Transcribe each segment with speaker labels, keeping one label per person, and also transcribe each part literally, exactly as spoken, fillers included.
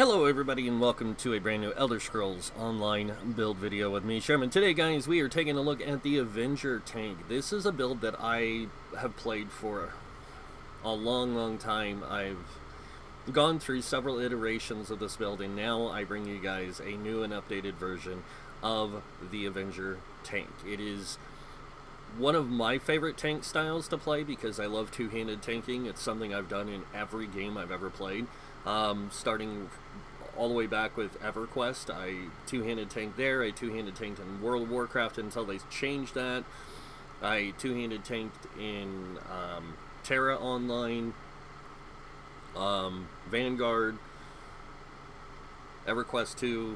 Speaker 1: Hello everybody and welcome to a brand new Elder Scrolls Online build video with me, Sherman. Today guys, we are taking a look at the Avenger tank. This is a build that I have played for a long, long time. I've gone through several iterations of this build and now I bring you guys a new and updated version of the Avenger tank. It is one of my favorite tank styles to play because I love two-handed tanking. It's something I've done in every game I've ever played. Um, starting all the way back with EverQuest, I two-handed tanked there, I two-handed tanked in World of Warcraft until they changed that, I two-handed tanked in um, Terra Online, um, Vanguard, EverQuest two,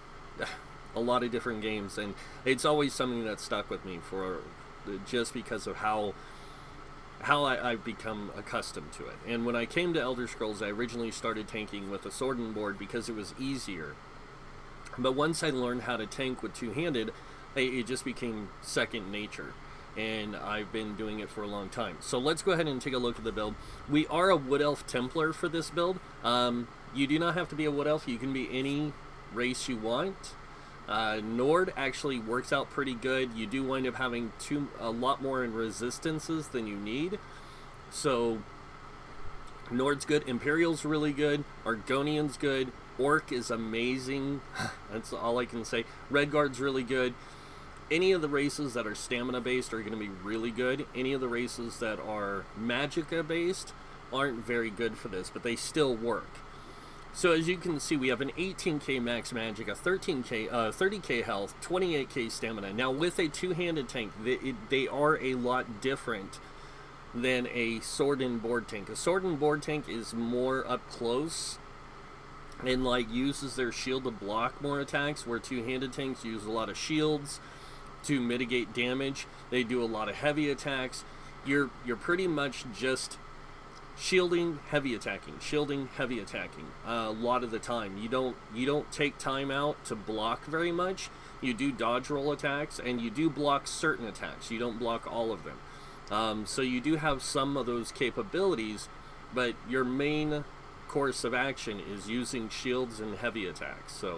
Speaker 1: a lot of different games, and it's always something that stuck with me for just because of how how I, I've become accustomed to it. And when I came to Elder Scrolls, I originally started tanking with a sword and board because it was easier. But once I learned how to tank with two-handed, it just became second nature. And I've been doing it for a long time. So let's go ahead and take a look at the build. We are a Wood Elf Templar for this build. Um, you do not have to be a Wood Elf. You can be any race you want. Uh, Nord actually works out pretty good. You do wind up having too, a lot more in resistances than you need. So, Nord's good. Imperial's really good. Argonian's good. Orc is amazing. That's all I can say. Redguard's really good. Any of the races that are stamina based are going to be really good. Any of the races that are magicka based aren't very good for this, but they still work. So as you can see, we have an eighteen K max magic, a thirteen K, uh, thirty K health, twenty-eight K stamina. Now with a two-handed tank, they, it, they are a lot different than a sword and board tank. A sword and board tank is more up close and like uses their shield to block more attacks, where two-handed tanks use a lot of shields to mitigate damage. They do a lot of heavy attacks. You're you're pretty much just shielding, heavy attacking, shielding, heavy attacking. Uh, a lot of the time, you don't you don't take time out to block very much. You do dodge roll attacks, and you do block certain attacks. You don't block all of them. Um, so you do have some of those capabilities, but your main course of action is using shields and heavy attacks. So,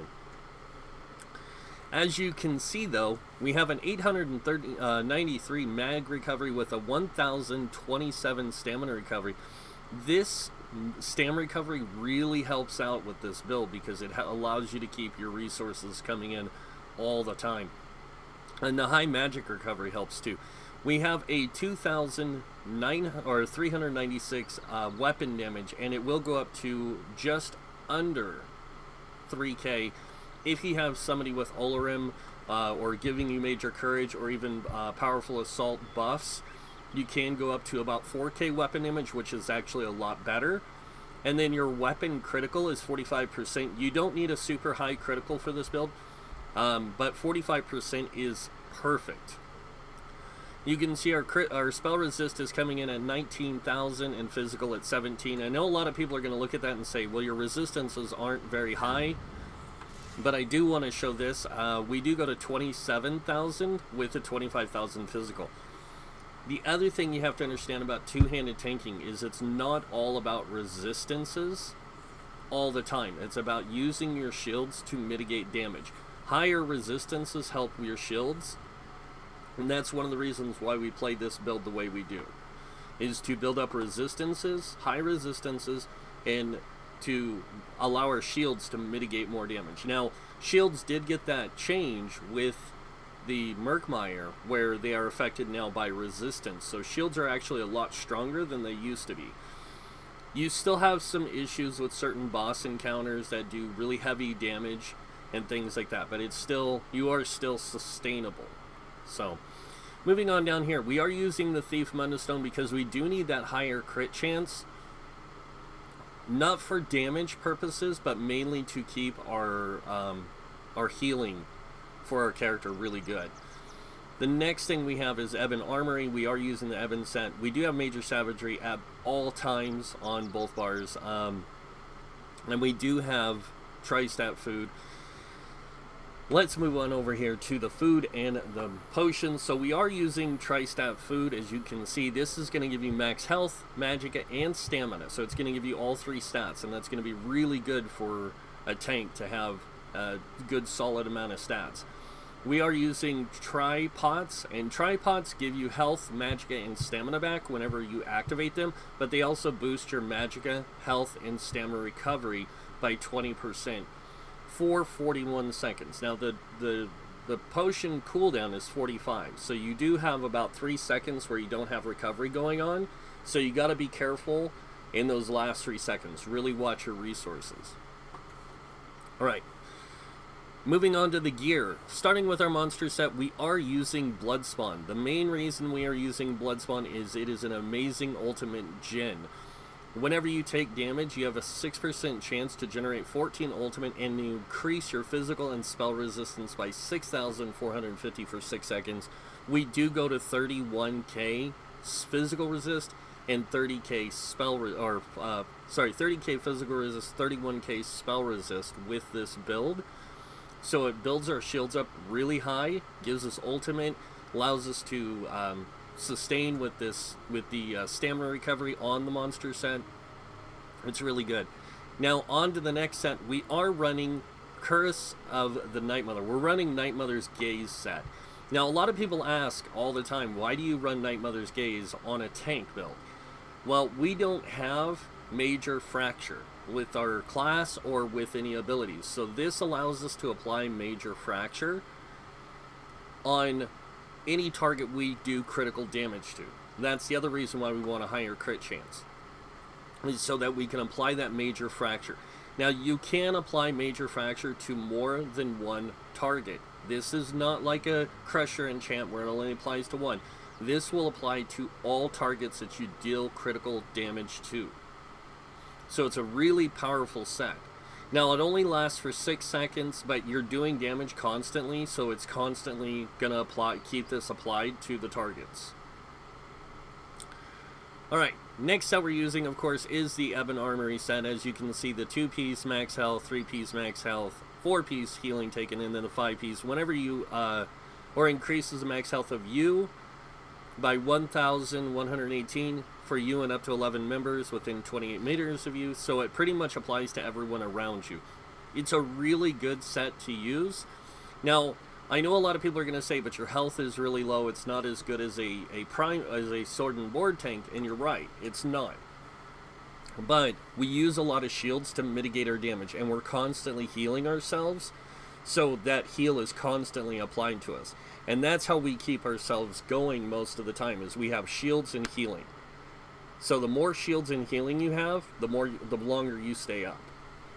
Speaker 1: as you can see, though, we have an eight hundred ninety-three mag recovery with a one thousand twenty-seven stamina recovery. This stam recovery really helps out with this build because it allows you to keep your resources coming in all the time. And the high magic recovery helps too. We have a two thousand nine or three hundred ninety-six uh, weapon damage, and it will go up to just under three K if you have somebody with Olorim uh, or giving you major courage or even uh, powerful assault buffs. You can go up to about four K weapon damage, which is actually a lot better. And then your weapon critical is forty-five percent. You don't need a super high critical for this build, um, but forty-five percent is perfect. You can see our crit, our spell resist is coming in at nineteen thousand and physical at seventeen. I know a lot of people are going to look at that and say, well, your resistances aren't very high. But I do want to show this. Uh, we do go to twenty-seven thousand with a twenty-five thousand physical. The other thing you have to understand about two-handed tanking is it's not all about resistances all the time. It's about using your shields to mitigate damage. Higher resistances help your shields, and that's one of the reasons why we play this build the way we do, is to build up resistances, high resistances, and to allow our shields to mitigate more damage. Now, shields did get that change with the Murkmire, where they are affected now by resistance. So shields are actually a lot stronger than they used to be. You still have some issues with certain boss encounters that do really heavy damage and things like that, but it's still, you are still sustainable. So, moving on down here, we are using the Thief Mundstone because we do need that higher crit chance. Not for damage purposes, but mainly to keep our um, our healing for our character really good. The next thing we have is Ebon Armory. We are using the Ebon set. We do have Major Savagery at all times on both bars. Um, and we do have Tri-Stat food. Let's move on over here to the food and the potions. So we are using Tri-Stat food. As you can see, this is going to give you max health, magicka, and stamina. So it's going to give you all three stats, and that's going to be really good for a tank to have a good solid amount of stats. We are using tripods, and tripods give you health, magicka, and stamina back whenever you activate them, but they also boost your magicka, health, and stamina recovery by twenty percent for forty-one seconds. Now the, the, the potion cooldown is forty-five, so you do have about three seconds where you don't have recovery going on, so you got to be careful in those last three seconds. Really watch your resources. Alright. Moving on to the gear. Starting with our monster set, we are using Bloodspawn. The main reason we are using Bloodspawn is it is an amazing ultimate gen. Whenever you take damage, you have a six percent chance to generate fourteen ultimate, and you increase your physical and spell resistance by six thousand four hundred fifty for six seconds. We do go to thirty-one K physical resist and thirty K spell, re or uh, sorry, thirty K physical resist, thirty-one K spell resist with this build. So it builds our shields up really high, gives us ultimate, allows us to um, sustain with this with the uh, stamina recovery on the monster set. It's really good. Now on to the next set. We are running Curse of the Night Mother. We're running Night Mother's Gaze set. Now a lot of people ask all the time, why do you run Night Mother's Gaze on a tank build? Well, we don't have Major Fracture with our class or with any abilities, so this allows us to apply Major Fracture on any target we do critical damage to. That's the other reason why we want a higher crit chance, is so that we can apply that Major Fracture. Now you can apply Major Fracture to more than one target. This is not like a Crusher enchant where it only applies to one. This will apply to all targets that you deal critical damage to. So it's a really powerful set. Now it only lasts for six seconds, but you're doing damage constantly, so it's constantly gonna apply, keep this applied to the targets. Alright, next set we're using, of course, is the Ebon Armory set. As you can see, the two piece max health, three piece max health, four piece healing taken, and then the five piece. Whenever you, uh, or increases the max health of you by one thousand one hundred eighteen for you and up to eleven members within twenty-eight meters of you, so it pretty much applies to everyone around you. It's a really good set to use. Now, I know a lot of people are going to say, but your health is really low, it's not as good as a, a prime as a sword and board tank, and you're right, it's not. But we use a lot of shields to mitigate our damage, and we're constantly healing ourselves, so that heal is constantly applied to us. And that's how we keep ourselves going most of the time, is we have shields and healing. So the more shields and healing you have, the more, the longer you stay up.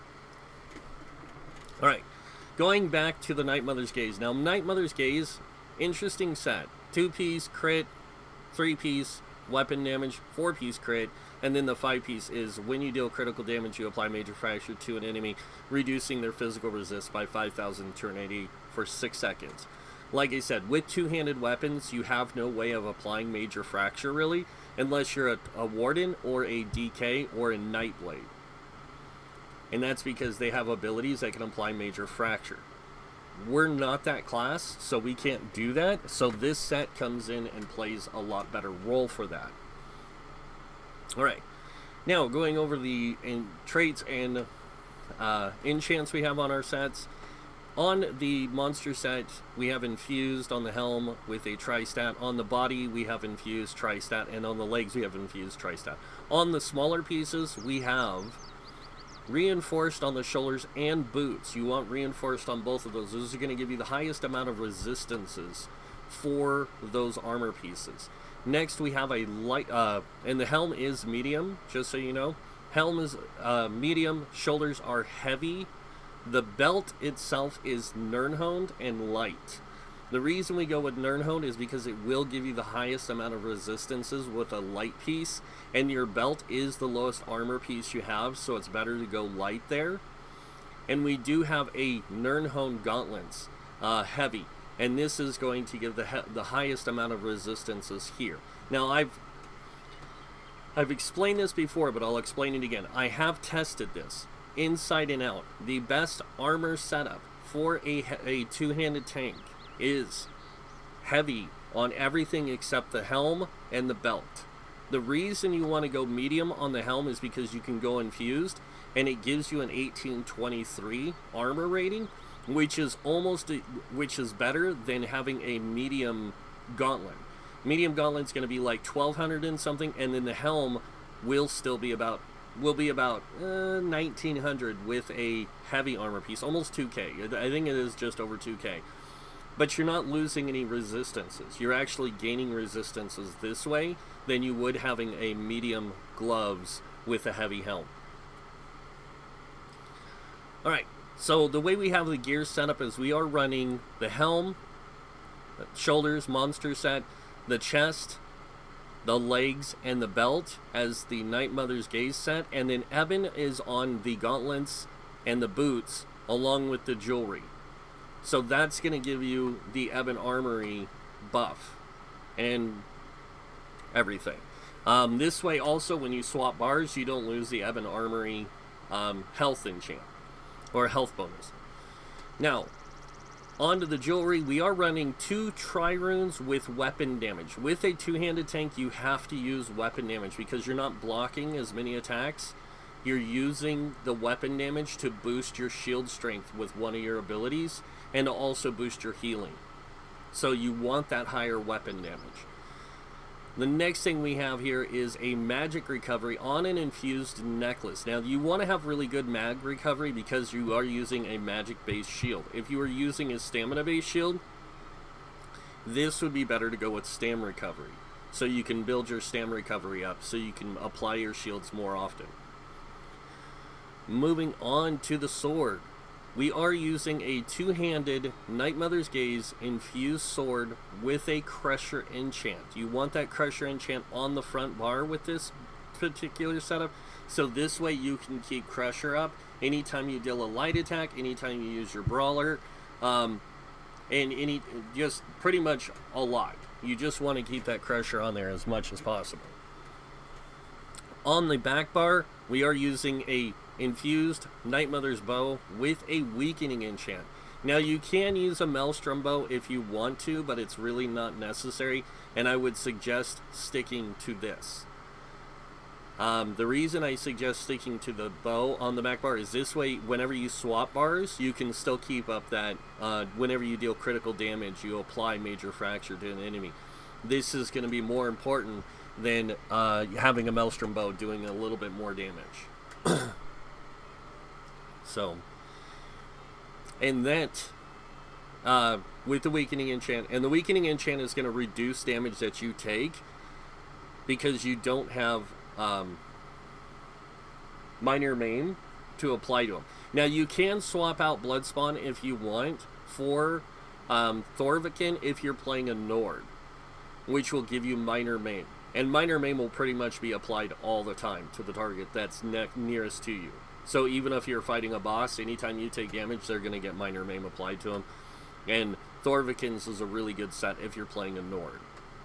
Speaker 1: Alright, going back to the Night Mother's Gaze. Now, Night Mother's Gaze, interesting set. Two piece crit, three piece weapon damage, four piece crit, and then the five piece is when you deal critical damage, you apply Major Fracture to an enemy, reducing their physical resist by five thousand two hundred eighty for six seconds. Like I said, with two-handed weapons, you have no way of applying Major Fracture, really, unless you're a, a Warden or a D K or a Nightblade. And that's because they have abilities that can apply Major Fracture. We're not that class, so we can't do that, so this set comes in and plays a lot better role for that. Alright, now going over the in, traits and uh, enchants we have on our sets. On the monster set, we have infused on the helm with a tri-stat. On the body, we have infused tri-stat. And on the legs, we have infused tri-stat. On the smaller pieces, we have reinforced on the shoulders and boots. You want reinforced on both of those. Those are going to give you the highest amount of resistances for those armor pieces. Next, we have a light, uh, and the helm is medium, just so you know. Helm is uh, medium, shoulders are heavy. The belt itself is Nirnhoned and light. The reason we go with Nirnhoned is because it will give you the highest amount of resistances with a light piece, and your belt is the lowest armor piece you have, so it's better to go light there. And we do have a Nirnhoned gauntlets, uh, heavy, and this is going to give the he the highest amount of resistances here. Now I've I've explained this before, but I'll explain it again. I have tested this inside and out. The best armor setup for a, a two-handed tank is heavy on everything except the helm and the belt. The reason you want to go medium on the helm is because you can go infused, and it gives you an eighteen twenty-three armor rating, which is almost a, which is better than having a medium gauntlet. Medium gauntlet's going to be like twelve hundred and something, and then the helm will still be about will be about uh, nineteen hundred with a heavy armor piece, almost two K. I think it is just over two K. But you're not losing any resistances. You're actually gaining resistances this way than you would having a medium gloves with a heavy helm. Alright, so the way we have the gear set up is we are running the helm, shoulders, monster set, the chest, the legs, and the belt as the Night Mother's Gaze set, and then Eben is on the gauntlets and the boots along with the jewelry. So that's going to give you the Eben Armory buff and everything. Um, this way also, when you swap bars, you don't lose the Eben Armory um, health enchant or health bonus. Now, onto the jewelry, we are running two trirunes with weapon damage. With a two-handed tank, you have to use weapon damage because you're not blocking as many attacks. You're using the weapon damage to boost your shield strength with one of your abilities and to also boost your healing. So you want that higher weapon damage. The next thing we have here is a magic recovery on an infused necklace. Now you want to have really good mag recovery because you are using a magic based shield. If you were using a stamina based shield, this would be better to go with stam recovery. So you can build your stam recovery up so you can apply your shields more often. Moving on to the sword. We are using a two-handed Night Mother's Gaze infused sword with a Crusher enchant. You want that Crusher enchant on the front bar with this particular setup, so this way you can keep Crusher up anytime you deal a light attack, anytime you use your brawler, um, and any just pretty much a lot. You just want to keep that Crusher on there as much as possible. On the back bar, we are using a infused Night Mother's bow with a weakening enchant. Now you can use a Maelstrom bow if you want to, but it's really not necessary, and I would suggest sticking to this. Um, the reason I suggest sticking to the bow on the back bar is this way, whenever you swap bars, you can still keep up that, uh, whenever you deal critical damage, you apply Major Fracture to an enemy. This is going to be more important than uh, having a Maelstrom bow doing a little bit more damage. So, and that, uh, with the Weakening Enchant, and the Weakening Enchant is going to reduce damage that you take because you don't have um, Minor Maim to apply to them. Now, you can swap out Bloodspawn if you want for um, Thorvikin if you're playing a Nord, which will give you Minor Maim. And Minor Maim will pretty much be applied all the time to the target that's ne nearest to you. So even if you're fighting a boss, anytime you take damage, they're going to get Minor Maim applied to them. And Thorvikins is a really good set if you're playing a Nord.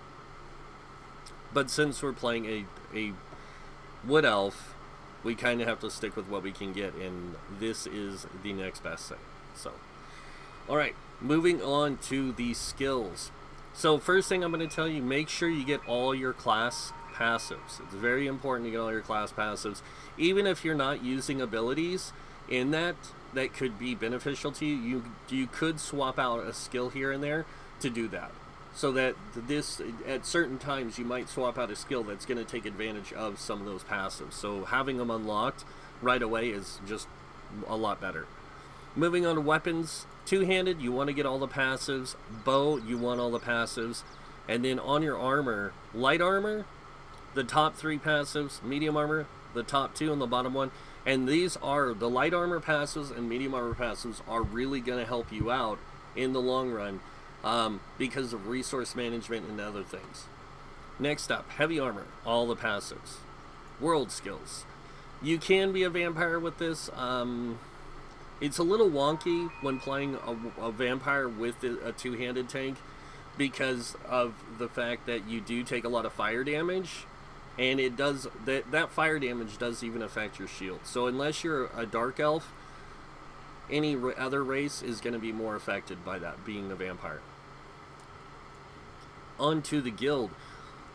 Speaker 1: But since we're playing a, a Wood Elf, we kind of have to stick with what we can get, and this is the next best thing. So, alright, moving on to the skills. So first thing I'm going to tell you, make sure you get all your class passives. It's very important to get all your class passives. Even if you're not using abilities in that that could be beneficial to you, you, you could swap out a skill here and there to do that. So that this, at certain times, you might swap out a skill that's going to take advantage of some of those passives. So having them unlocked right away is just a lot better. Moving on to weapons. Two-handed, you want to get all the passives. Bow, you want all the passives. And then on your armor, light armor, the top three passives, medium armor, the top two and the bottom one. And these are, the light armor passives and medium armor passives are really going to help you out in the long run um, because of resource management and other things. Next up, heavy armor, all the passives. World skills. You can be a vampire with this. Um, it's a little wonky when playing a, a vampire with a two-handed tank because of the fact that you do take a lot of fire damage. And it does, that, that fire damage does even affect your shield. So unless you're a dark elf, any other race is going to be more affected by that, being a vampire. On to the guild.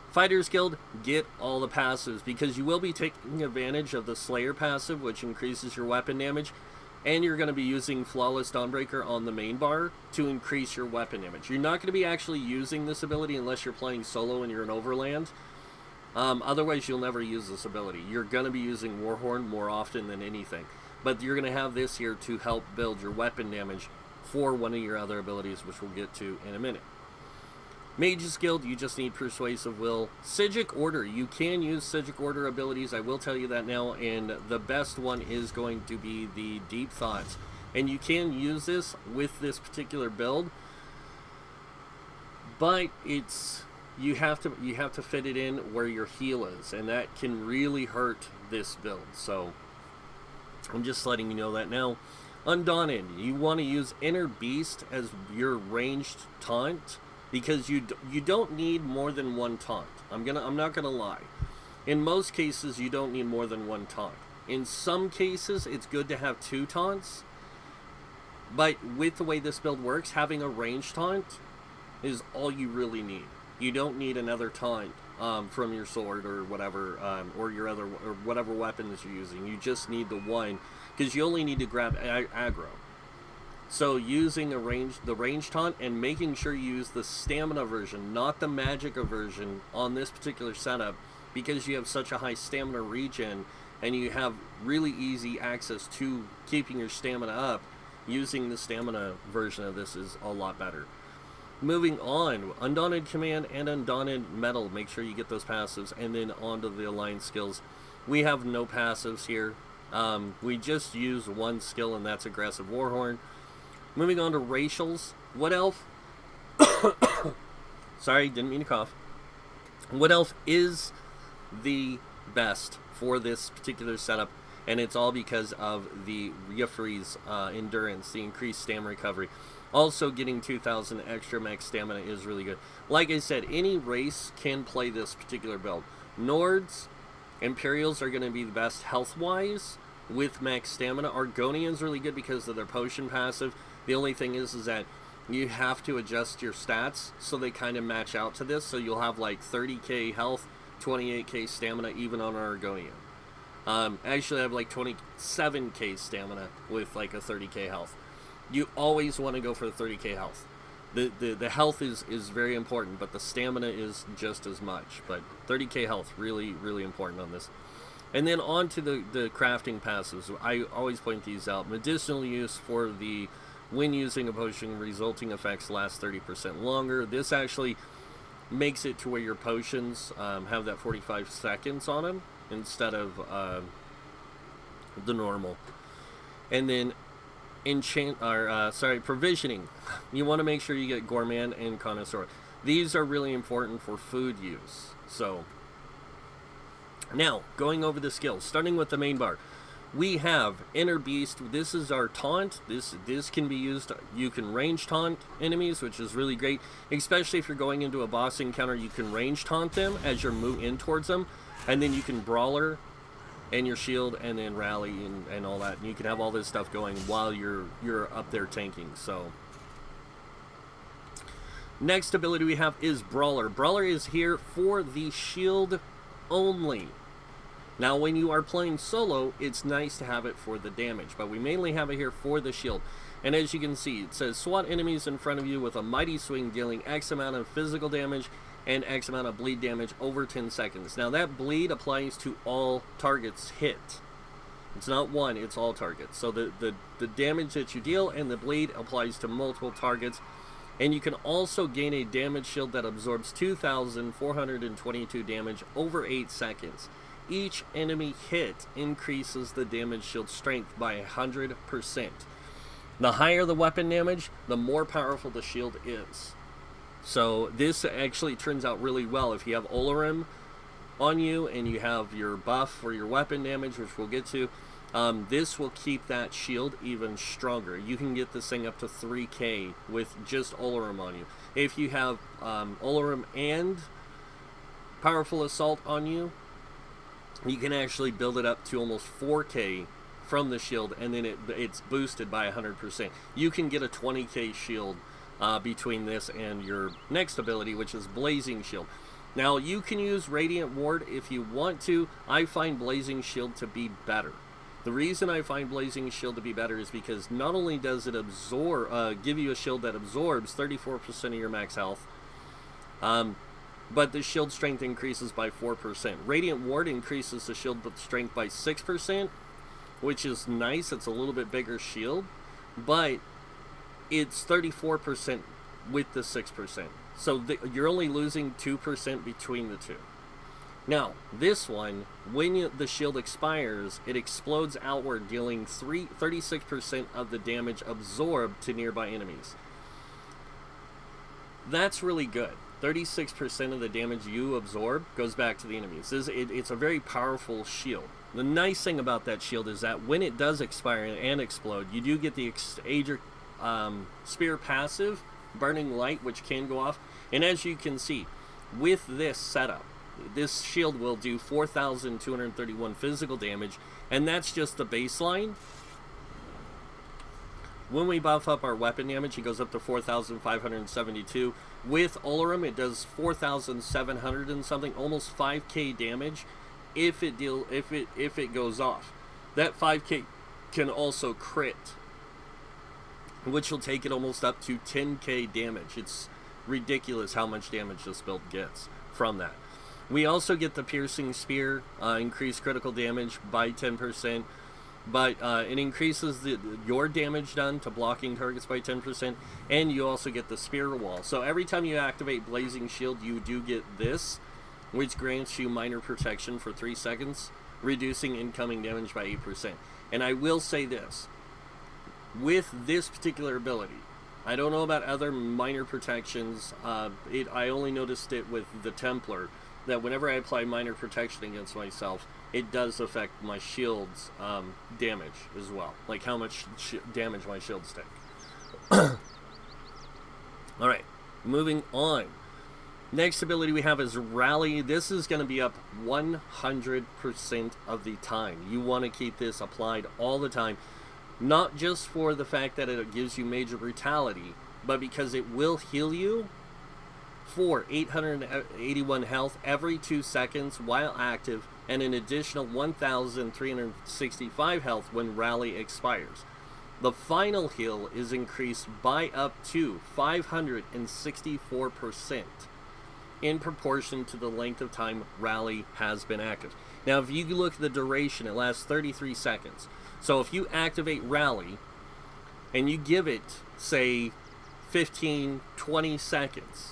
Speaker 1: Fighters Guild, get all the passives, because you will be taking advantage of the Slayer passive, which increases your weapon damage, and you're going to be using Flawless Dawnbreaker on the main bar to increase your weapon damage. You're not going to be actually using this ability unless you're playing solo and you're in Overland. Um, otherwise, you'll never use this ability. You're going to be using Warhorn more often than anything. But you're going to have this here to help build your weapon damage for one of your other abilities, which we'll get to in a minute. Mage's Guild, you just need Persuasive Will. Psijic Order, you can use Psijic Order abilities, I will tell you that now, and the best one is going to be the Deep Thoughts. And you can use this with this particular build, but it's you have to you have to fit it in where your heal is, and that can really hurt this build. So I'm just letting you know that now. Undaunted, you want to use Inner Beast as your ranged taunt, because you d you don't need more than one taunt. I'm gonna I'm not gonna lie. In most cases, you don't need more than one taunt. In some cases, it's good to have two taunts. But with the way this build works, having a ranged taunt is all you really need. You don't need another taunt um, from your sword or whatever, um, or your other or whatever weapons you're using. You just need the one, because you only need to grab ag aggro. So using a range, the range taunt, and making sure you use the stamina version, not the magicka version, on this particular setup, because you have such a high stamina regen, and you have really easy access to keeping your stamina up. Using the stamina version of this is a lot better. Moving on, Undaunted Command and Undaunted Metal. Make sure you get those passives, and then onto the Alliance skills. We have no passives here. Um, we just use one skill, and that's Aggressive Warhorn. Moving on to Racials. Wood Elf. Sorry, didn't mean to cough. Wood Elf is the best for this particular setup, and it's all because of the Yafri's uh, endurance, the increased stamina recovery. Also, getting two thousand extra max stamina is really good. Like I said, any race can play this particular build. Nords, Imperials are going to be the best health-wise with max stamina. Argonian's really good because of their potion passive. The only thing is, is that you have to adjust your stats so they kind of match out to this. So you'll have like thirty K health, twenty-eight K stamina, even on an Argonian. Um, actually, I have like twenty-seven K stamina with like a thirty K health. You always want to go for the thirty K health. The, the, the health is, is very important, but the stamina is just as much. But thirty K health, really, really important on this. And then on to the, the crafting passives. I always point these out. Medicinal use for the when using a potion, resulting effects last thirty percent longer. This actually makes it to where your potions um, have that forty-five seconds on them instead of uh, the normal. And then enchant, or uh, sorry, provisioning. You want to make sure you get Gourmand and Connoisseur. These are really important for food use. So now going over the skills, starting with the main bar. We have Inner Beast. This is our taunt. This this can be used. You can range taunt enemies, which is really great. Especially if you're going into a boss encounter, you can range taunt them as you're moving in towards them. And then you can Brawler and your shield and then rally and, and all that. And you can have all this stuff going while you're, you're up there tanking. So next ability we have is Brawler. Brawler is here for the shield only. Now, when you are playing solo, it's nice to have it for the damage, but we mainly have it here for the shield. And as you can see, it says swat enemies in front of you with a mighty swing, dealing X amount of physical damage and X amount of bleed damage over ten seconds. Now, that bleed applies to all targets hit. It's not one, it's all targets. So the, the, the damage that you deal and the bleed applies to multiple targets. And you can also gain a damage shield that absorbs two thousand four hundred twenty-two damage over eight seconds. Each enemy hit increases the damage shield strength by one hundred percent. The higher the weapon damage, the more powerful the shield is. So this actually turns out really well if you have Olorem on you and you have your buff for your weapon damage, which we'll get to. Um, this will keep that shield even stronger. You can get this thing up to three K with just Olorem on you. If you have um, Olorem and Powerful Assault on you, you can actually build it up to almost four K from the shield, and then it, it's boosted by one hundred percent. You can get a twenty K shield uh, between this and your next ability, which is Blazing Shield. Now, you can use Radiant Ward if you want to. I find Blazing Shield to be better. The reason I find Blazing Shield to be better is because not only does it absorb, uh, give you a shield that absorbs thirty-four percent of your max health, um, but the shield strength increases by four percent. Radiant Ward increases the shield strength by six percent, which is nice. It's a little bit bigger shield, but it's thirty-four percent with the six percent. So the, you're only losing two percent between the two. Now, this one, when you, the shield expires, it explodes outward, dealing thirty-six percent of the damage absorbed to nearby enemies. That's really good. thirty-six percent of the damage you absorb goes back to the enemies. This, it, it's a very powerful shield. The nice thing about that shield is that when it does expire and explode, you do get the Aegir um, Spear passive, Burning Light, which can go off. And as you can see, with this setup, this shield will do four thousand two hundred thirty-one physical damage, and that's just the baseline. When we buff up our weapon damage, it goes up to four thousand five hundred seventy-two. With Olorun, it does four thousand seven hundred and something, almost five K damage if it deal if it if it goes off. That five K can also crit, which will take it almost up to ten K damage. It's ridiculous how much damage this build gets from that. We also get the Piercing Spear, uh, increased critical damage by ten percent, but uh, it increases the, your damage done to blocking targets by ten percent, and you also get the Spear Wall. So every time you activate Blazing Shield, you do get this, which grants you minor protection for three seconds, reducing incoming damage by eight percent. And I will say this, with this particular ability, I don't know about other minor protections, uh, it, I only noticed it with the Templar, that whenever I apply minor protection against myself, it does affect my shield's um, damage as well, like how much sh damage my shields take. Alright, moving on. Next ability we have is Rally. This is going to be up one hundred percent of the time. You want to keep this applied all the time, not just for the fact that it gives you major brutality, but because it will heal you for eight hundred eighty-one health every two seconds while active, and an additional one thousand three hundred sixty-five health when Rally expires. The final heal is increased by up to five hundred sixty-four percent in proportion to the length of time Rally has been active. Now, if you look at the duration, it lasts thirty-three seconds. So if you activate Rally and you give it, say, fifteen, twenty seconds,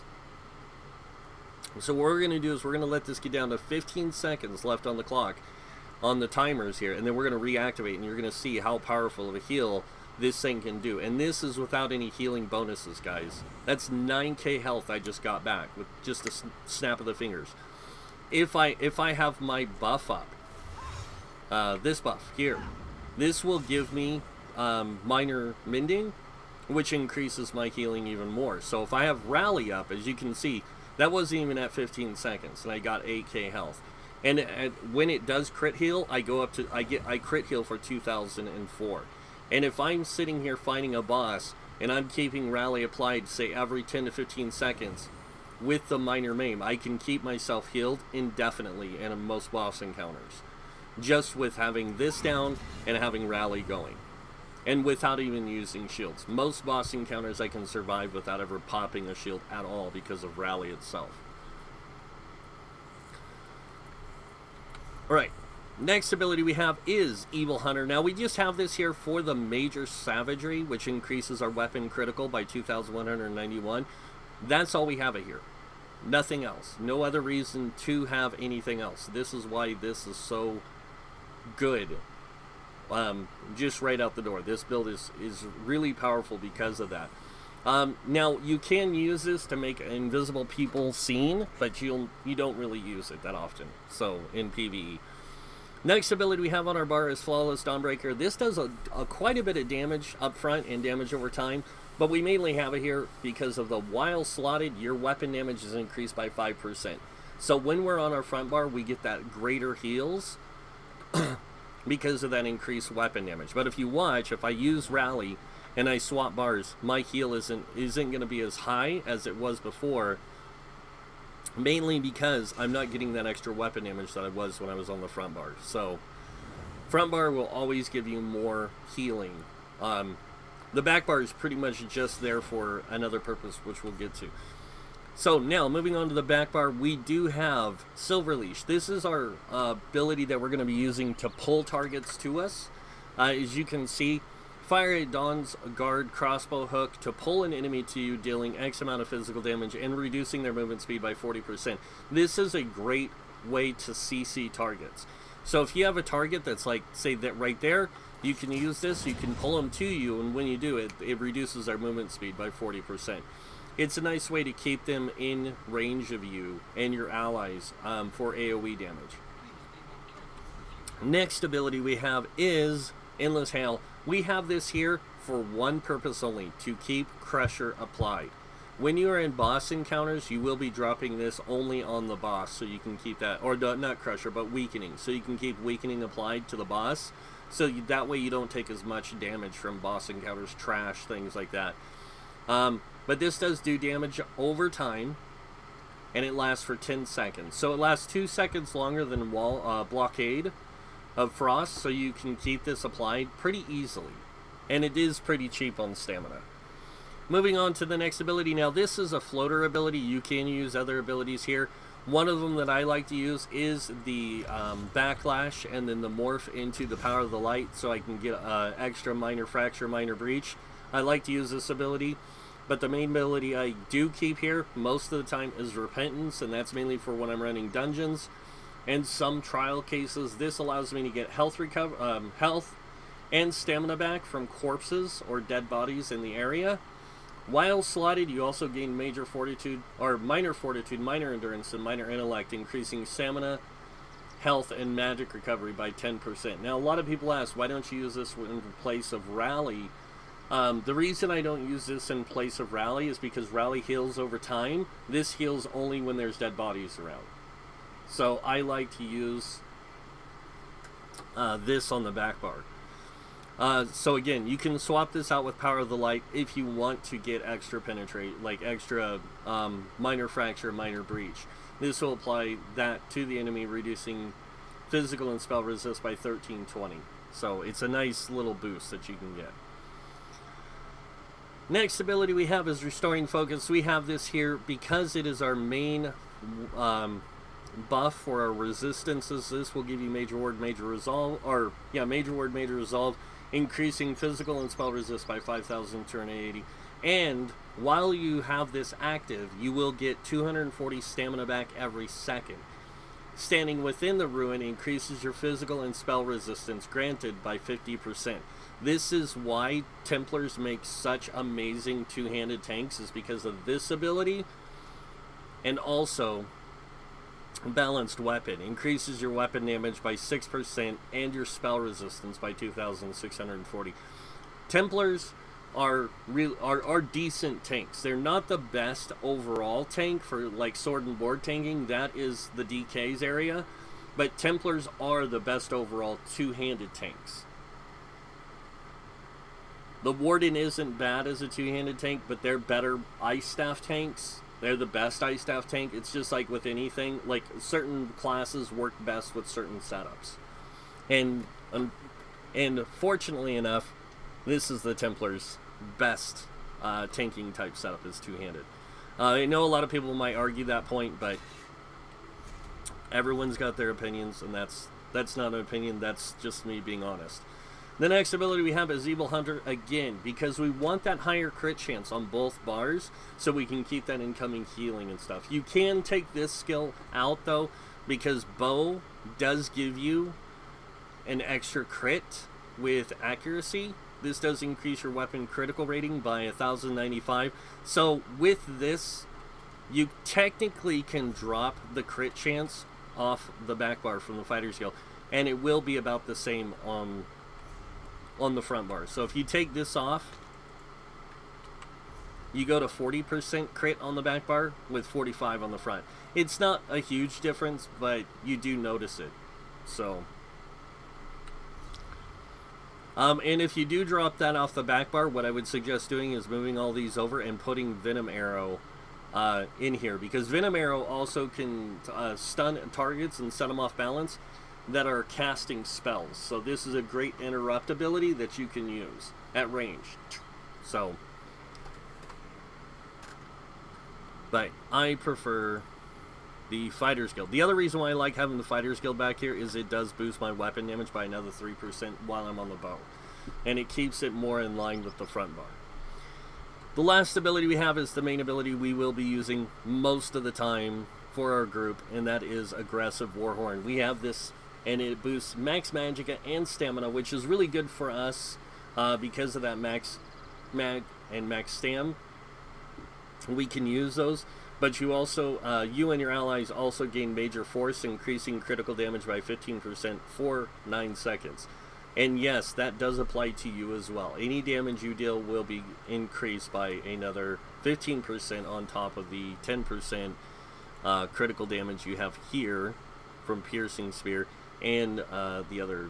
Speaker 1: so what we're going to do is we're going to let this get down to fifteen seconds left on the clock on the timers here, and then we're going to reactivate, and you're going to see how powerful of a heal this thing can do. And this is without any healing bonuses, guys. That's nine K health I just got back with just a snap of the fingers. If I if I have my buff up, uh, this buff here, this will give me um, minor mending, which increases my healing even more. So if I have Rally up, as you can see, that wasn't even at fifteen seconds, and I got eight K health. And at, when it does crit heal, I go up to I get I crit heal for two thousand four. And if I'm sitting here fighting a boss and I'm keeping Rally applied, say every ten to fifteen seconds, with the minor maim, I can keep myself healed indefinitely in most boss encounters, just with having this down and having Rally going, and without even using shields. Most boss encounters I can survive without ever popping a shield at all because of Rally itself. Alright, next ability we have is Evil Hunter. Now we just have this here for the Major Savagery, which increases our weapon critical by two thousand one hundred ninety-one. That's all we have it here. Nothing else. No other reason to have anything else. This is why this is so good. Um, just right out the door. This build is, is really powerful because of that. Um, now, you can use this to make invisible people seen, but you'll, you don't really use it that often, so in PvE. Next ability we have on our bar is Flawless Dawnbreaker. This does a, a quite a bit of damage up front and damage over time, but we mainly have it here because of the while slotted, your weapon damage is increased by five percent. So when we're on our front bar, we get that greater heals because of that increased weapon damage. But if you watch, if I use Rally and I swap bars, my heal isn't isn't going to be as high as it was before, mainly because I'm not getting that extra weapon damage that I was when I was on the front bar. So front bar will always give you more healing. Um, the back bar is pretty much just there for another purpose, which we'll get to. So now, moving on to the back bar, we do have Silver Leash. This is our uh, ability that we're going to be using to pull targets to us. Uh, as you can see, fire a Dawn's Guard crossbow hook to pull an enemy to you, dealing X amount of physical damage and reducing their movement speed by forty percent. This is a great way to C C targets. So if you have a target that's like, say, that right there, you can use this, you can pull them to you, and when you do it, it reduces their movement speed by forty percent. It's a nice way to keep them in range of you and your allies um, for AoE damage. Next ability we have is Endless Hail. We have this here for one purpose only, to keep Crusher applied. When you are in boss encounters, you will be dropping this only on the boss, so you can keep that, or not Crusher, but Weakening, so you can keep Weakening applied to the boss, so you, that way you don't take as much damage from boss encounters, trash, things like that. Um, but this does do damage over time, and it lasts for ten seconds. So it lasts two seconds longer than wall uh, Blockade of Frost, so you can keep this applied pretty easily. And it is pretty cheap on stamina. Moving on to the next ability. Now this is a floater ability. You can use other abilities here. One of them that I like to use is the um, Backlash, and then the morph into the Power of the Light, so I can get uh, extra Minor Fracture, Minor Breach. I like to use this ability, but the main ability I do keep here most of the time is Repentance, and that's mainly for when I'm running dungeons. In some trial cases, this allows me to get health recover, um, health and stamina back from corpses or dead bodies in the area. While slotted, you also gain major fortitude, or minor fortitude, minor endurance, and minor intellect, increasing stamina, health, and magic recovery by ten percent. Now, a lot of people ask, why don't you use this in place of Rally? Um, the reason I don't use this in place of Rally is because Rally heals over time. This heals only when there's dead bodies around. So I like to use uh, this on the back bar. Uh, so again, you can swap this out with Power of the Light if you want to get extra penetrate, like extra um, minor fracture, minor breach. This will apply that to the enemy, reducing physical and spell resist by thirteen twenty. So it's a nice little boost that you can get. Next ability we have is Restoring Focus. We have this here because it is our main um, buff for our resistances. This will give you Major Ward, Major Resolve, or yeah, Major Ward, Major Resolve, increasing physical and spell resist by five thousand two hundred eighty. And while you have this active, you will get two hundred forty stamina back every second. Standing within the ruin increases your physical and spell resistance granted by fifty percent. This is why Templars make such amazing two-handed tanks, is because of this ability, and also Balanced Weapon increases your weapon damage by six percent and your spell resistance by two thousand six hundred forty. Templars are real are, are decent tanks. They're not the best overall tank for like sword and board tanking. That is the D K's area, but Templars are the best overall two-handed tanks. The Warden isn't bad as a two-handed tank, but they're better Ice Staff tanks. They're the best Ice Staff tank. It's just like with anything. Like, certain classes work best with certain setups. And, um, and fortunately enough, this is the Templar's best uh, tanking type setup, is two-handed. Uh, I know a lot of people might argue that point, but everyone's got their opinions, and that's, that's not an opinion. That's just me being honest. The next ability we have is Evil Hunter, again, because we want that higher crit chance on both bars, so we can keep that incoming healing and stuff. You can take this skill out, though, because Bow does give you an extra crit with accuracy. This does increase your weapon critical rating by one thousand ninety-five. So with this, you technically can drop the crit chance off the back bar from the fighter skill, and it will be about the same on on the front bar. So if you take this off, you go to forty percent crit on the back bar with forty-five on the front. It's not a huge difference, but you do notice it. So um, and if you do drop that off the back bar, what I would suggest doing is moving all these over and putting Venom Arrow uh, in here, because Venom Arrow also can uh, stun targets and set them off balance that are casting spells. So this is a great interrupt ability that you can use at range. So, but I prefer the Fighter's Guild. The other reason why I like having the Fighter's Guild back here is it does boost my weapon damage by another three percent while I'm on the bow. And it keeps it more in line with the front bar. The last ability we have is the main ability we will be using most of the time for our group, and that is Aggressive Warhorn. We have this, and it boosts max magicka and stamina, which is really good for us uh, because of that max mag and max stam. We can use those, but you also, uh, you and your allies also gain major force, increasing critical damage by fifteen percent for nine seconds. And yes, that does apply to you as well. Any damage you deal will be increased by another fifteen percent on top of the ten percent uh, critical damage you have here from Piercing Spear, and uh, the other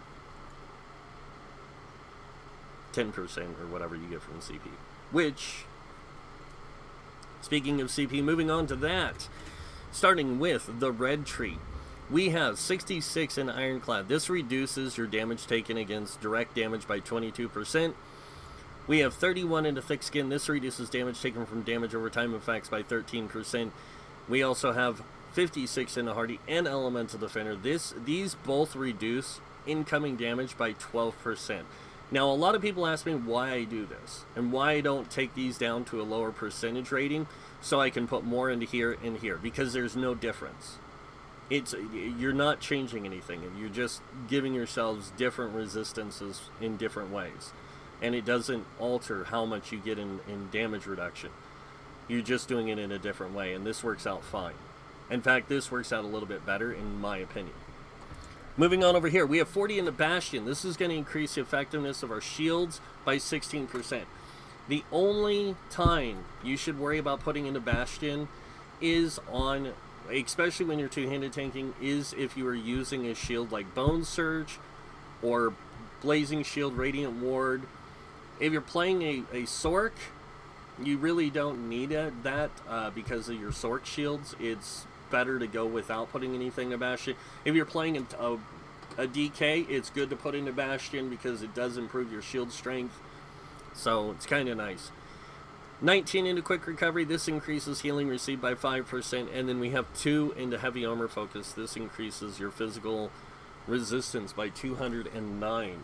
Speaker 1: ten percent or whatever you get from C P. Which, speaking of C P, moving on to that, starting with the Red Tree. We have sixty-six in Ironclad. This reduces your damage taken against direct damage by twenty-two percent. We have thirty-one into Thick Skin. This reduces damage taken from damage over time effects by thirteen percent. We also have fifty-six into Hardy and Elemental Defender. This, these both reduce incoming damage by twelve percent. Now, a lot of people ask me why I do this and why I don't take these down to a lower percentage rating so I can put more into here and here, because there's no difference. It's, you're not changing anything, you're just giving yourselves different resistances in different ways, and it doesn't alter how much you get in, in damage reduction. You're just doing it in a different way, and this works out fine. In fact, this works out a little bit better in my opinion. Moving on over here, we have forty into Bastion. This is going to increase the effectiveness of our shields by sixteen percent. The only time you should worry about putting into Bastion is on, especially when you're two-handed tanking, is if you are using a shield like Bone Surge or Blazing Shield, Radiant Ward. If you're playing a, a Sork, you really don't need it, that uh, because of your Sork shields. It's better to go without putting anything in Bastion. If you're playing a, a, a D K, it's good to put into Bastion because it does improve your shield strength. So it's kind of nice. nineteen into Quick Recovery. This increases healing received by five percent. And then we have two into Heavy Armor Focus. This increases your physical resistance by two hundred nine.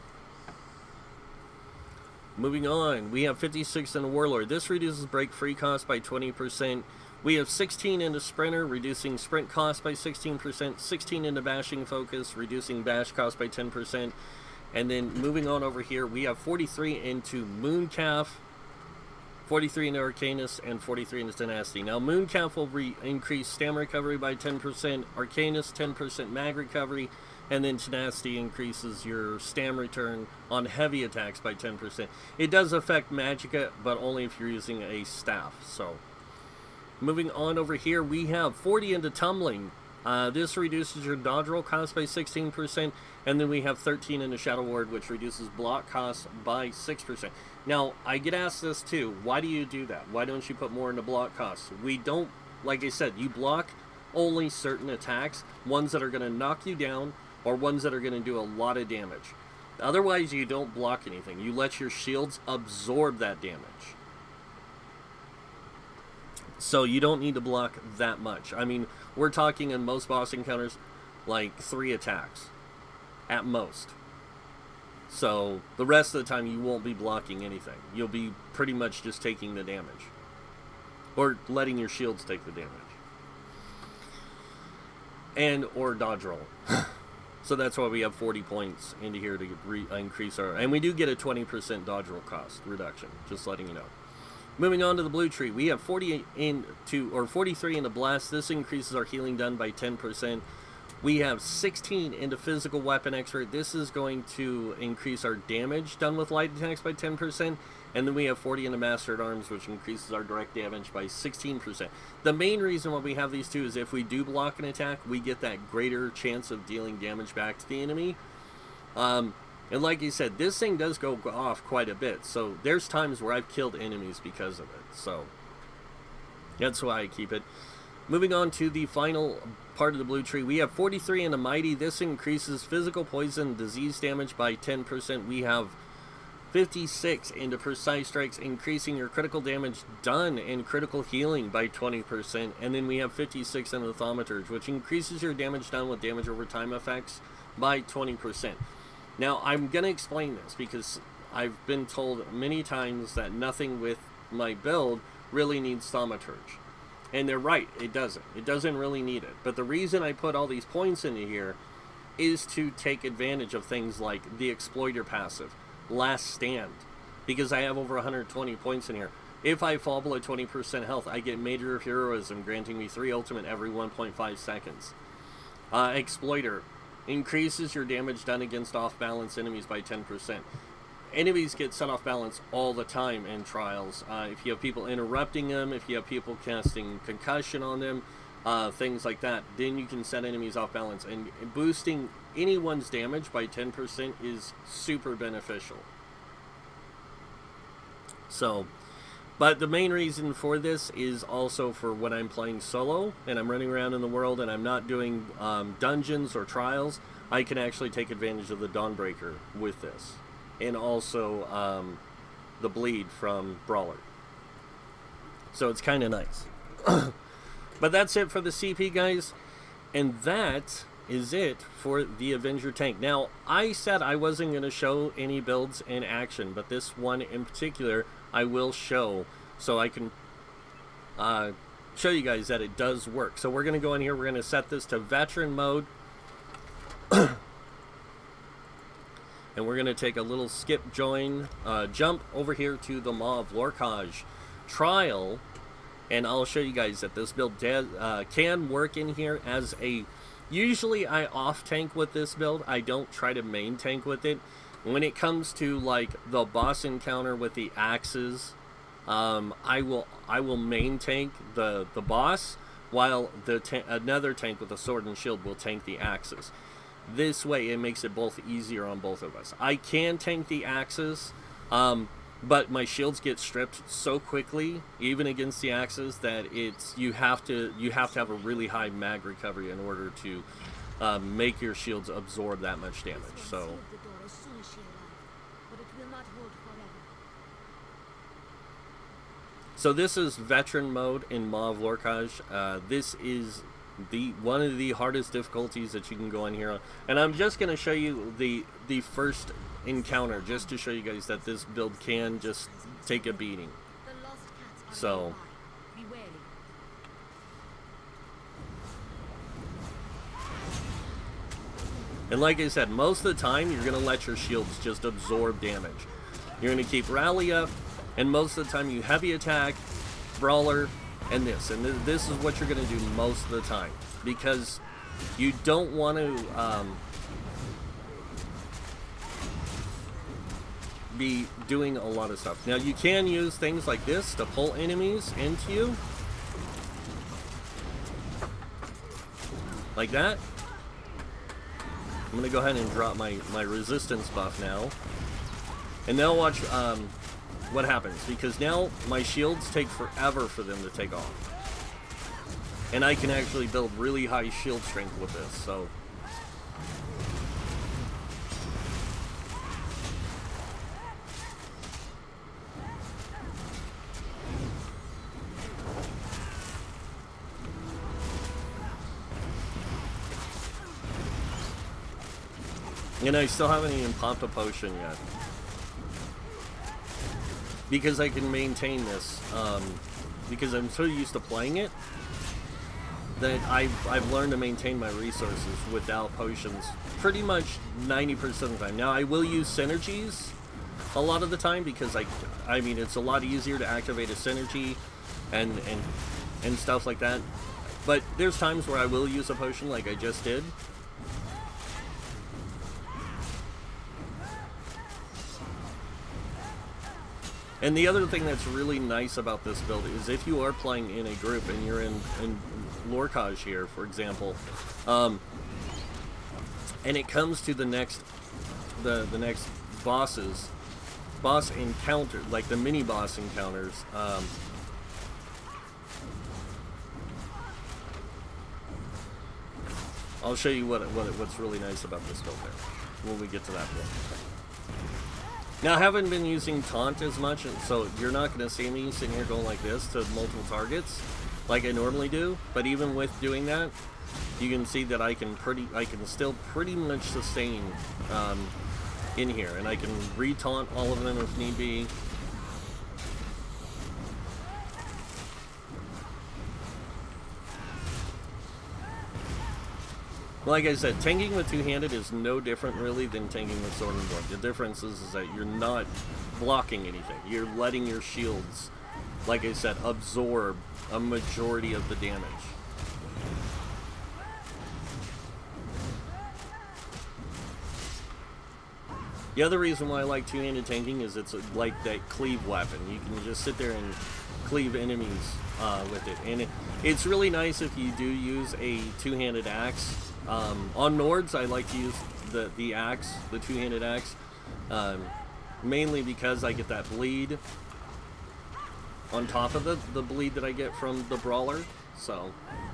Speaker 1: Moving on, we have fifty-six into Warlord. This reduces break free cost by twenty percent. We have sixteen into Sprinter, reducing sprint cost by sixteen percent. sixteen into Bashing Focus, reducing bash cost by ten percent. And then moving on over here, we have forty-three into Mooncalf, forty-three into Arcanus, and forty-three into Tenacity. Now, Mooncalf will re increase Stam recovery by ten percent, Arcanus ten percent mag recovery, and then Tenacity increases your Stam return on heavy attacks by ten percent. It does affect Magicka, but only if you're using a staff. So, moving on over here, we have forty into Tumbling. Uh, this reduces your dodge roll cost by sixteen percent, and then we have thirteen into Shadow Ward, which reduces block cost by six percent. Now, I get asked this too, why do you do that? Why don't you put more into block costs? We don't, like I said, you block only certain attacks, ones that are going to knock you down, or ones that are going to do a lot of damage. Otherwise, you don't block anything. You let your shields absorb that damage. So you don't need to block that much. I mean, we're talking in most boss encounters, like three attacks at most. So the rest of the time you won't be blocking anything. You'll be pretty much just taking the damage. Or letting your shields take the damage. And or dodge roll. So that's why we have forty points into here to re increase our... And we do get a twenty percent dodge roll cost reduction, just letting you know. Moving on to the Blue Tree, we have forty into, or forty-three into Blast. This increases our healing done by ten percent. We have sixteen into Physical Weapon Expert. This is going to increase our damage done with light attacks by ten percent. And then we have forty into Master at Arms, which increases our direct damage by sixteen percent. The main reason why we have these two is if we do block an attack, we get that greater chance of dealing damage back to the enemy. Um... And like you said, this thing does go off quite a bit. So there's times where I've killed enemies because of it. So That's why I keep it. Moving on to the final part of the blue tree, we have forty-three in the mighty. This increases physical poison disease damage by ten percent. We have fifty-six into precise strikes, increasing your critical damage done and critical healing by twenty percent. And then we have fifty-six in the thaumaturge, which increases your damage done with damage over time effects by twenty percent. Now, I'm going to explain this because I've been told many times that nothing with my build really needs thaumaturge. And they're right, it doesn't. It doesn't really need it. But the reason I put all these points into here is to take advantage of things like the Exploiter passive, Last Stand, because I have over one hundred twenty points in here. If I fall below twenty percent health, I get Major Heroism, granting me three ultimate every one point five seconds. Uh, Exploiter increases your damage done against off-balance enemies by ten percent. Enemies get set off balance all the time in Trials. Uh, if you have people interrupting them, if you have people casting concussion on them, uh, things like that, then you can set enemies off balance. And boosting anyone's damage by ten percent is super beneficial. So, but the main reason for this is also for when I'm playing solo and I'm running around in the world and I'm not doing um, dungeons or trials, I can actually take advantage of the Dawnbreaker with this. And also um, the bleed from Brawler. So it's kind of nice. But that's it for the C P, guys. And that is it for the Avenger tank. Now, I said I wasn't going to show any builds in action, but this one in particular I will show, so I can uh, show you guys that it does work. So we're going to go in here, we're going to set this to veteran mode. And we're going to take a little skip join, uh, jump over here to the Maw of Lorkhaj trial, and I'll show you guys that this build uh, can work in here as a... Usually I off-tank with this build. I don't try to main tank with it. When it comes to like the boss encounter with the axes, um, I will I will main tank the, the boss, while the ta another tank with a sword and shield will tank the axes. This way, it makes it both easier on both of us. I can tank the axes, um, but my shields get stripped so quickly, even against the axes, that it's you have to you have to have a really high mag recovery in order to um, make your shields absorb that much damage. So. So this is veteran mode in Maw of Lorkhaj. Uh, this is the one of the hardest difficulties that you can go in here on. And I'm just going to show you the the first encounter, just to show you guys that this build can just take a beating. So and like I said, most of the time you're going to let your shields just absorb damage. You're going to keep rally up, and most of the time you heavy attack, brawler, and this. And th this is what you're going to do most of the time, because you don't want to um, be doing a lot of stuff. Now you can use things like this to pull enemies into you. Like that. I'm going to go ahead and drop my, my resistance buff now. And now watch um, what happens, because now my shields take forever for them to take off. And I can actually build really high shield strength with this, so... And I still haven't even popped a potion yet, because I can maintain this, um, because I'm so used to playing it, that I've, I've learned to maintain my resources without potions pretty much ninety percent of the time. Now, I will use synergies a lot of the time, because I, I mean, it's a lot easier to activate a synergy and, and, and stuff like that. But there's times where I will use a potion like I just did. And the other thing that's really nice about this build is if you are playing in a group and you're in, in Lorkhaj here, for example, um, and it comes to the next, the, the next bosses, boss encounter, like the mini boss encounters, um, I'll show you what, what what's really nice about this build there when we get to that point. Now, I haven't been using taunt as much, so you're not going to see me sitting here going like this to multiple targets like I normally do. But even with doing that, you can see that I can pretty, I can still pretty much sustain um, in here, and I can re-taunt all of them if need be. Like I said, tanking with two-handed is no different really than tanking with sword and board. The difference is, is that you're not blocking anything. You're letting your shields, like I said, absorb a majority of the damage. The other reason why I like two-handed tanking is it's like that cleave weapon. You can just sit there and cleave enemies uh, with it. And it, it's really nice if you do use a two-handed axe. Um, on Nords, I like to use the, the axe, the two-handed axe, um, mainly because I get that bleed on top of the, the bleed that I get from the Brawler, so...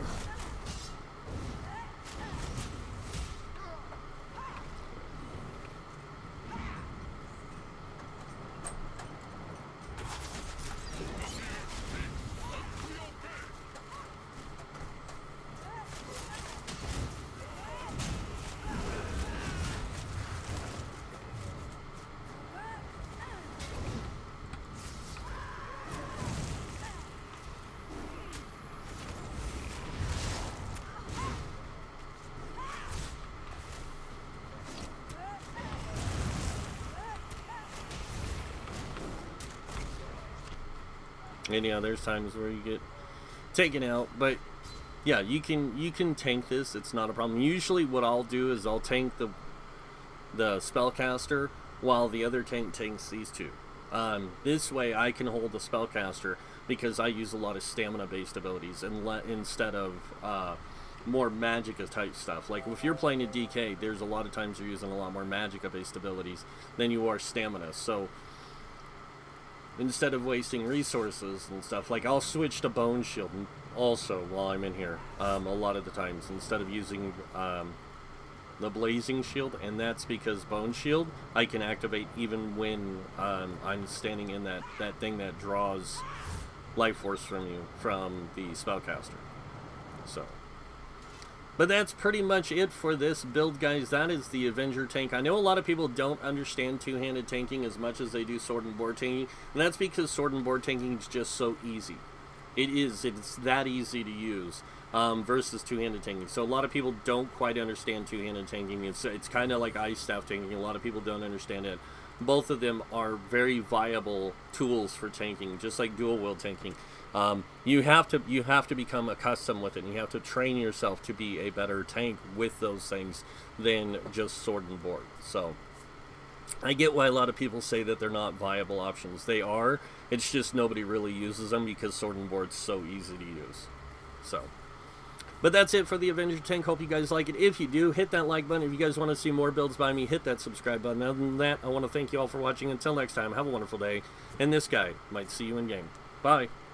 Speaker 1: And yeah, there's times where you get taken out, but yeah, you can you can tank this. It's not a problem. Usually, what I'll do is I'll tank the the spellcaster while the other tank tanks these two. Um, this way, I can hold the spellcaster because I use a lot of stamina-based abilities and let instead of uh, more magicka type stuff. Like if you're playing a D K, there's a lot of times you're using a lot more magicka-based abilities than you are stamina. So instead of wasting resources and stuff, like I'll switch to Bone Shield also while I'm in here um, a lot of the times instead of using um, the Blazing Shield, and that's because Bone Shield I can activate even when um, I'm standing in that, that thing that draws life force from you from the spellcaster. So, but that's pretty much it for this build, guys. That is the Avenger tank. I know a lot of people don't understand two-handed tanking as much as they do sword and board tanking, and that's because sword and board tanking is just so easy. It is. It's that easy to use um, versus two-handed tanking. So a lot of people don't quite understand two-handed tanking. It's, it's kind of like ice staff tanking. A lot of people don't understand it. Both of them are very viable tools for tanking, just like dual wield tanking. Um, you have to you have to become accustomed with it, and you have to train yourself to be a better tank with those things than just sword and board. So I get why a lot of people say that they're not viable options. They are. It's just nobody really uses them because sword and board's so easy to use. So, but that's it for the Avenger tank. Hope you guys like it. If you do, hit that like button. If you guys want to see more builds by me, hit that subscribe button. Other than that, I want to thank you all for watching. Until next time, have a wonderful day. And this guy might see you in game. Bye.